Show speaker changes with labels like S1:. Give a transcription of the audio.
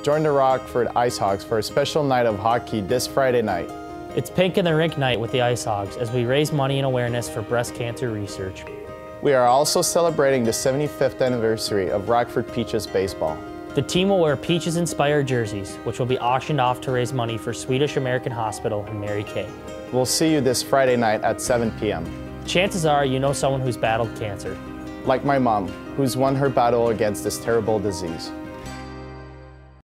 S1: Join the Rockford IceHogs for a special night of hockey this Friday night.
S2: It's Pink in the Rink night with the IceHogs as we raise money and awareness for breast cancer research.
S1: We are also celebrating the 75th anniversary of Rockford Peaches baseball.
S2: The team will wear Peaches-inspired jerseys, which will be auctioned off to raise money for SwedishAmerican Hospital and Mary Kay.
S1: We'll see you this Friday night at 7 p.m.
S2: Chances are you know someone who's battled cancer.
S1: Like my mom, who's won her battle against this terrible disease.